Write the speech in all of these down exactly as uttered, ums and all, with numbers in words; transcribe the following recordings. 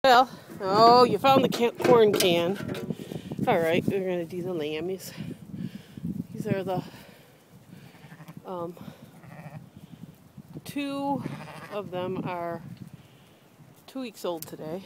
Well, oh, you found the can corn can. All right, we're going to do the lammies. These are the um, two of them are two weeks old today.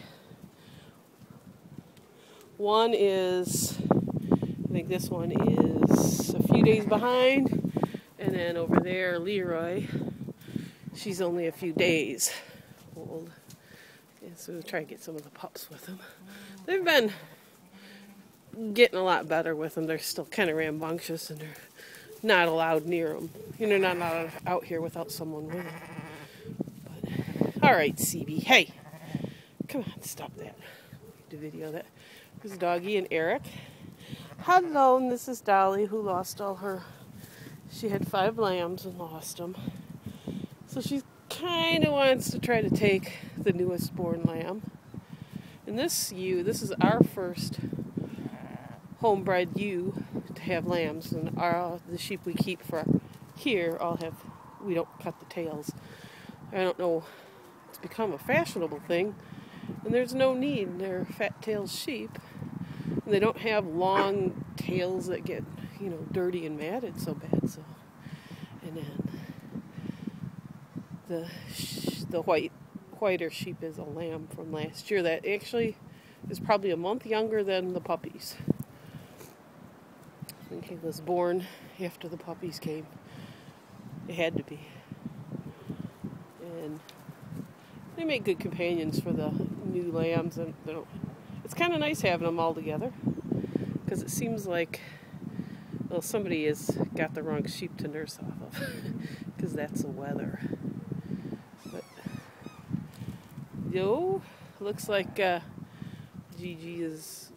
One is, I think this one is a few days behind, and then over there, Leroy, she's only a few days old. And so we'll try to get some of the pups with them. They've been getting a lot better with them. They're still kind of rambunctious and they're not allowed near them. You know, not allowed out here without someone with them. But, all right, C B, hey, come on, stop that. To video that. This is Doggy and Eric. Hello, and this is Dolly, who lost all her. She had five lambs and lost them. So she kind of wants to try to take the newest born lamb. And this ewe, this is our first homebred ewe to have lambs, and our the sheep we keep for here all have, we don't cut the tails. I don't know, it's become a fashionable thing, and there's no need. They're fat-tailed sheep, and they don't have long tails that get, you know, dirty and matted so bad. So, and then the the white whiter sheep is a lamb from last year that actually is probably a month younger than the puppies. I think he was born after the puppies came. It had to be. And they make good companions for the new lambs, and they don't, it's kind of nice having them all together, because it seems like, well, somebody has got the wrong sheep to nurse off of, because that's the weather. But yo, looks like uh, Gigi is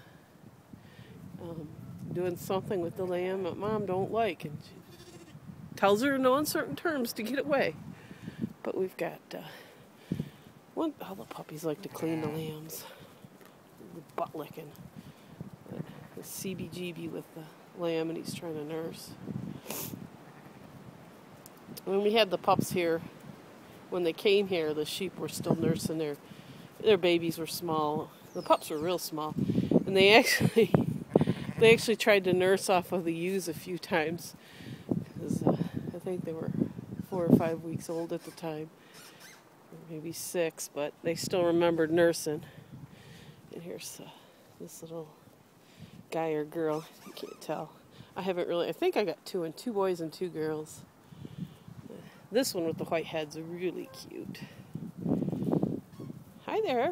um, doing something with the lamb that Mom don't like, and she tells her in no uncertain terms to get away. But we've got uh, one. All the puppies like to clean the lambs, the butt licking. But the C B G B with the lamb, and he's trying to nurse. When we had the pups here, when they came here, the sheep were still nursing their their babies were small. The pups were real small, and they actually they actually tried to nurse off of the ewes a few times, because uh, I think they were four or five weeks old at the time, or maybe six, but they still remembered nursing. And here's uh, this little guy or girl. You can't tell. I haven't really. I think I got two and two boys and two girls. This one with the white head's really cute. Hi there.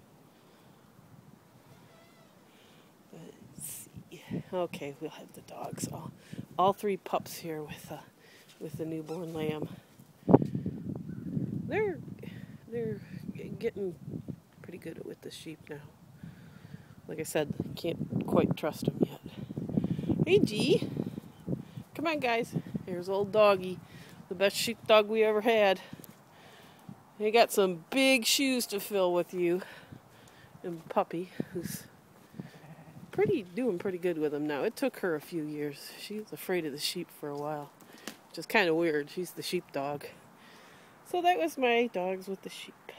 Let's see. Okay, we'll have the dogs. All, all three pups here with uh, with the newborn lamb. They're they're getting pretty good with the sheep now. Like I said, can't quite trust them yet. Hey, G. Come on, guys. Here's old Doggy. The best sheepdog we ever had. He got some big shoes to fill with you. And Puppy, who's pretty doing pretty good with him now. It took her a few years. She was afraid of the sheep for a while, which is kind of weird. She's the sheepdog. So that was my dogs with the sheep.